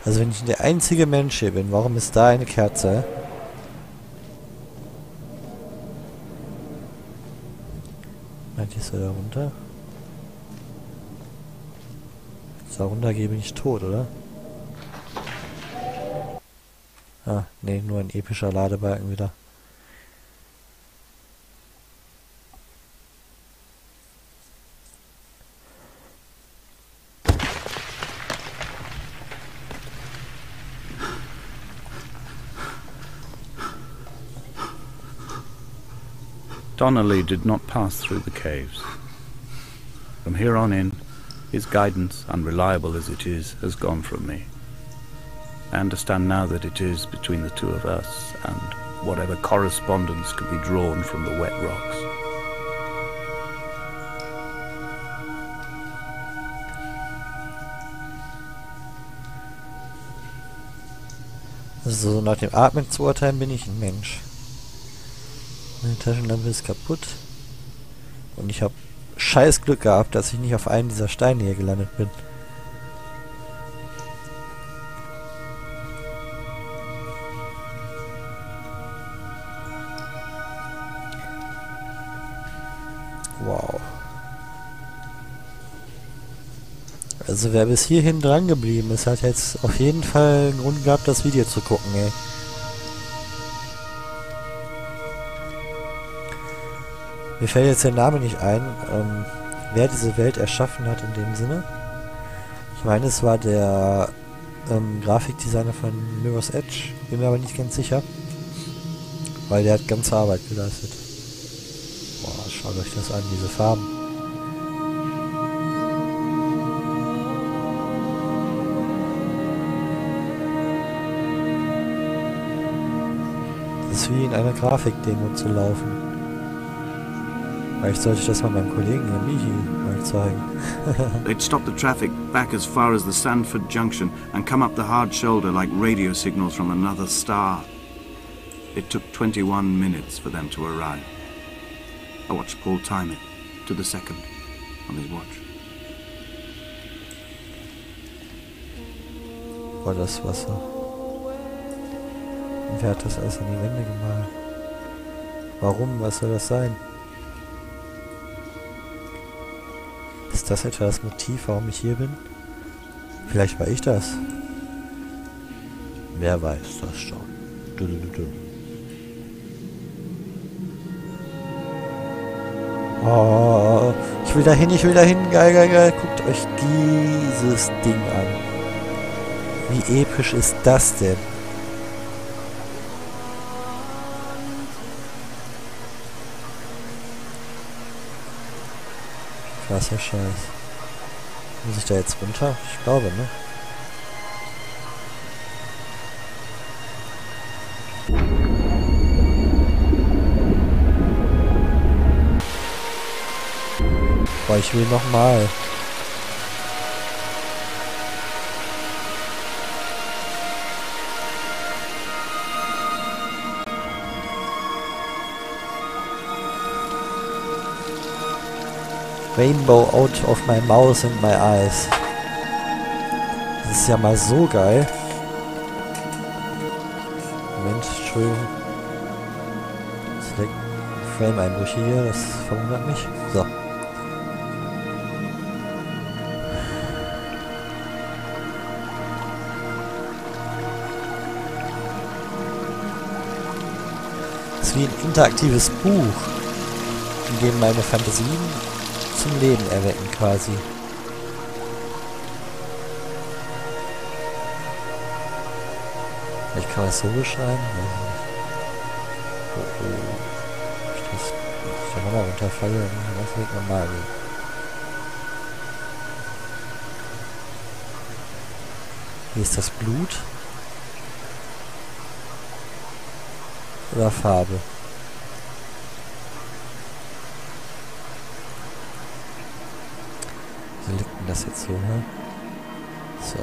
Also wenn ich der einzige Mensch hier bin, warum ist da eine Kerze? Meint ihr, ist er da runter? Ist da runtergehe, bin ich tot, oder? Ah, nee, nur ein epischer Ladebalken wieder. Donnelly did not pass through the caves. From here on in, his guidance, unreliable as it is, has gone from me. I understand now that it is between the two of us and whatever correspondence could be drawn from the wet rocks. Also so nach dem Atmen zu urteilen, bin ich ein Mensch. Meine Taschenlampe ist kaputt. Und ich habe scheiß Glück gehabt, dass ich nicht auf einen dieser Steine hier gelandet bin. Wow. Also wer bis hierhin dran geblieben ist, hat jetzt auf jeden Fall einen Grund gehabt, das Video zu gucken, ey. Mir fällt jetzt der Name nicht ein, wer diese Welt erschaffen hat in dem Sinne. Ich meine, es war der Grafikdesigner von Mirror's Edge, bin mir aber nicht ganz sicher. Weil der hat ganze Arbeit geleistet. Boah, schaut euch das an, diese Farben. Das ist wie in einer Grafikdemo zu laufen. Vielleicht sollte ich das mal meinem Kollegen hier Michi mal zeigen. They'd stopped the traffic back as far as the Sandford Junction and come up the hard shoulder like radio signals from another star. It took 21 minutes for them to arrive. I watched Paul time it to the second on his watch. Boah, das Wasser. Und wer hat das alles an die Wände gemalt? Warum? Was soll das sein? Ist das etwa das Motiv, warum ich hier bin? Vielleicht war ich das. Wer weiß das schon. Oh, ich will dahin, geil, geil, geil. Guckt euch dieses Ding an. Wie episch ist das denn? Krasser Scheiß. Muss ich da jetzt runter? Ich glaube, ne? Boah, ich will nochmal. Rainbow out of my mouth and my eyes. Das ist ja mal so geil. Moment, Entschuldigung. Select Frame-Einbrüche hier, das verwundert mich. So. Das ist wie ein interaktives Buch, in dem meine Fantasien zum Leben erwecken quasi. Vielleicht kann man es so beschreiben. Ich da nochmal runterfalle, dann das wird normal gehen. Hier ist das Blut. Oder Farbe. Wie liegt denn das jetzt so, ne? So.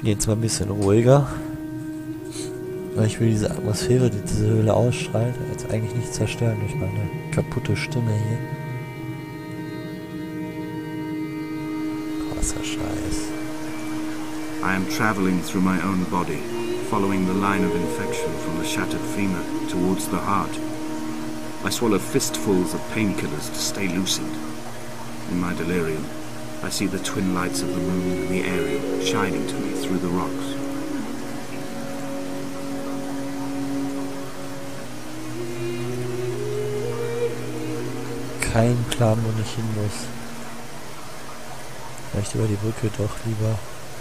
Jetzt mal ein bisschen ruhiger. Weil ich will diese Atmosphäre, die diese Höhle ausstrahlt, jetzt eigentlich nicht zerstören durch meine kaputte Stimme hier. Krasser Scheiß. I am traveling through my own body, following the line of infection from the shattered femur towards the heart. I swallow fistfuls of painkillers to stay lucid. In my delirium, I see the twin lights of the moon and the Ariel shining to me through the rocks. Kein Plan, wo ich hin muss. Vielleicht über die Brücke doch lieber.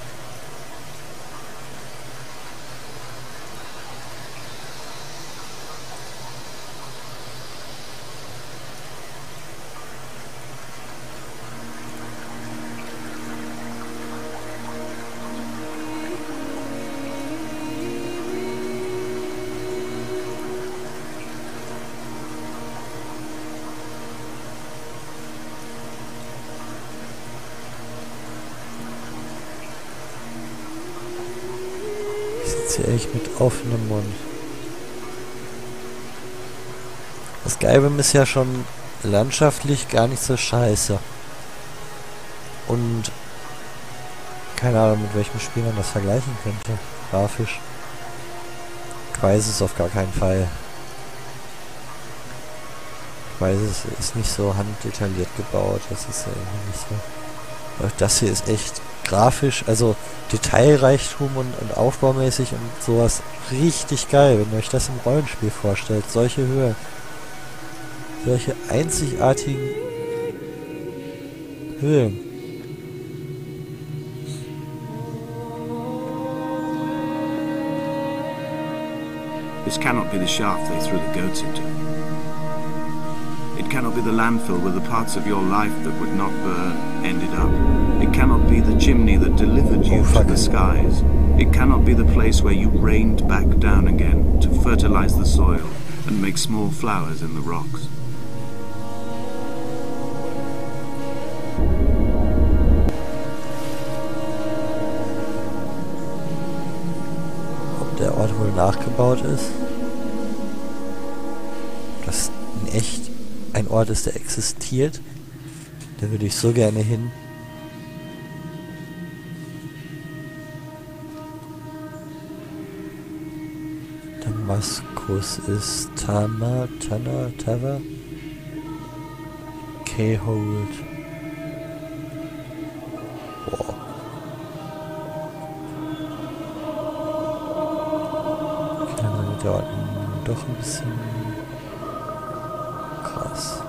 Hier echt mit offenem Mund. Das Skyrim ist ja schon landschaftlich gar nicht so scheiße. Und keine Ahnung, mit welchem Spiel man das vergleichen könnte. Grafisch. Ich weiß es auf gar keinen Fall. Ich weiß, es ist nicht so handdetailliert gebaut. Das ist ja irgendwie nicht so. Aber das hier ist echt grafisch, also Detailreichtum und aufbaumäßig und sowas richtig geil, wenn ihr euch das im Rollenspiel vorstellt. Solche Höhen. Solche einzigartigen Höhen. This cannot be the shaft they threw the goats into. It cannot be the landfill where the parts of your life that would not burn ended up. It cannot be the chimney that delivered you to the skies. It cannot be the place where you rained back down again to fertilize the soil and make small flowers in the rocks. Ob der Ort wohl nachgebaut ist? Das in echt ein Ort ist, der existiert. Da würde ich so gerne hin. Damaskus ist Tama, Tana, Tava, Keyhold. Boah. Okay, dann dauert doch ein bisschen krass.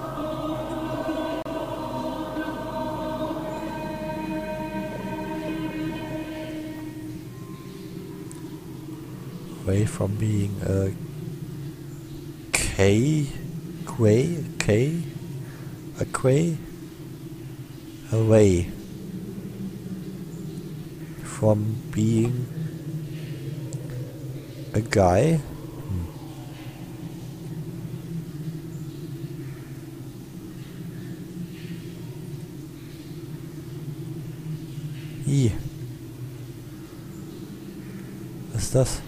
Away from being a away from being a guy. Was ist das?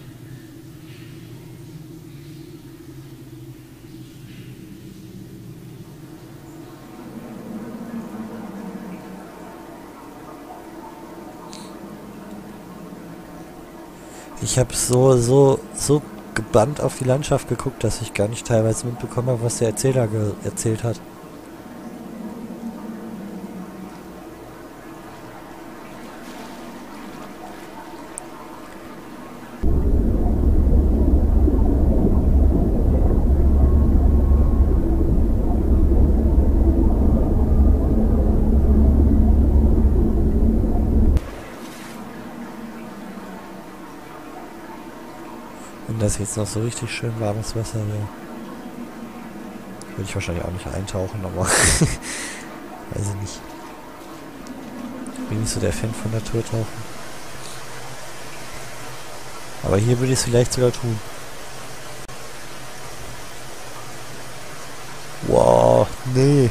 Ich habe so gebannt auf die Landschaft geguckt, dass ich gar nicht teilweise mitbekommen habe, was der Erzähler erzählt hat. Wenn das jetzt noch so richtig schön warmes Wasser wäre, würde ich wahrscheinlich auch nicht eintauchen, aber weiß ich nicht. Bin nicht so der Fan von Naturtauchen. Aber hier würde ich es vielleicht sogar tun. Wow, nee.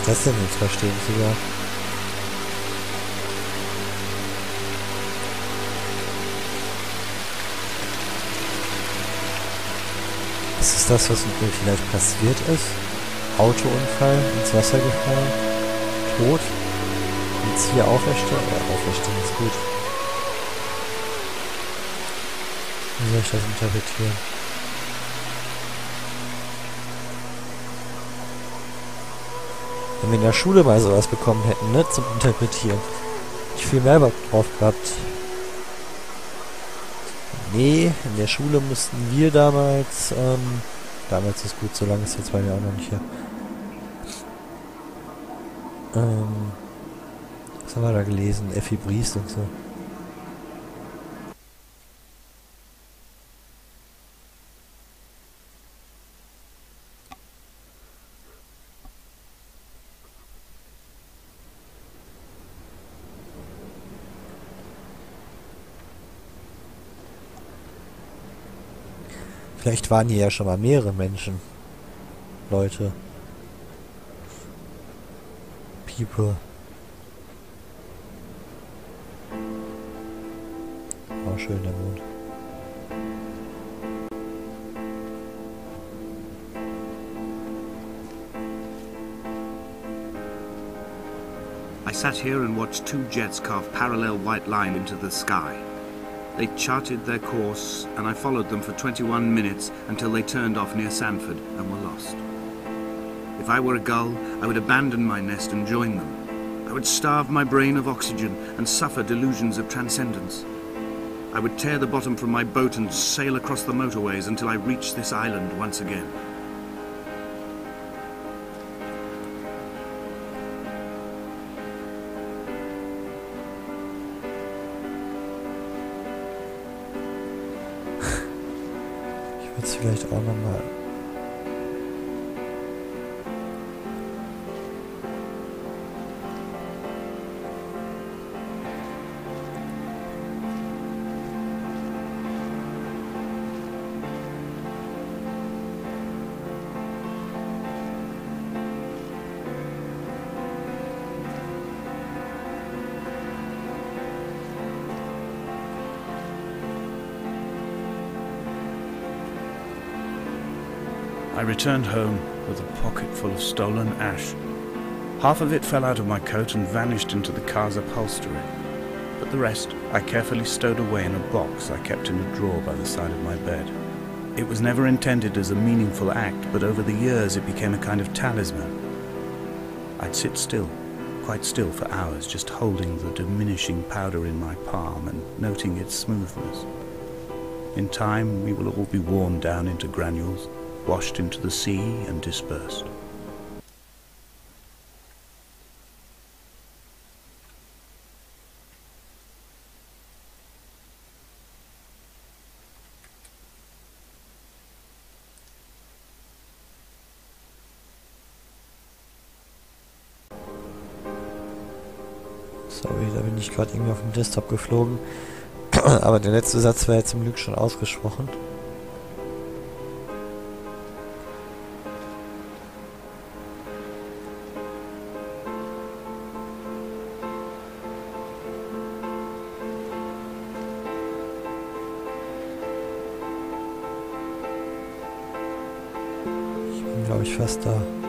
das denn jetzt verstehen sogar? Ist es das, was mit mir vielleicht passiert ist? Autounfall, ins Wasser gefallen, tot, jetzt hier auferstehen? Auferstehen ist gut. Wie soll ich das interpretieren? Wenn wir in der Schule mal sowas bekommen hätten, ne, zum Interpretieren. Ich viel mehr Bock drauf gehabt. Nee, in der Schule mussten wir damals, damals ist gut, so lange ist jetzt bei mir auch noch nicht her. Was haben wir da gelesen? Effi Briest und so. Vielleicht waren hier ja schon mal mehrere Menschen. Leute. People. Oh, schön der Mond. I sat here and watched two jets carve parallel white line into the sky. They charted their course, and I followed them for 21 minutes until they turned off near Sanford and were lost. If I were a gull, I would abandon my nest and join them. I would starve my brain of oxygen and suffer delusions of transcendence. I would tear the bottom from my boat and sail across the motorways until I reached this island once again. Ich würde es vielleicht auch nochmal... I returned home with a pocket full of stolen ash. Half of it fell out of my coat and vanished into the car's upholstery, but the rest I carefully stowed away in a box I kept in a drawer by the side of my bed. It was never intended as a meaningful act, but over the years it became a kind of talisman. I'd sit still, quite still for hours, just holding the diminishing powder in my palm and noting its smoothness. In time we will all be worn down into granules, washed into the sea and dispersed. Sorry, da bin ich gerade irgendwie auf dem Desktop geflogen. Aber der letzte Satz war ja zum Glück schon ausgesprochen. Ich bin, glaube ich, fast da.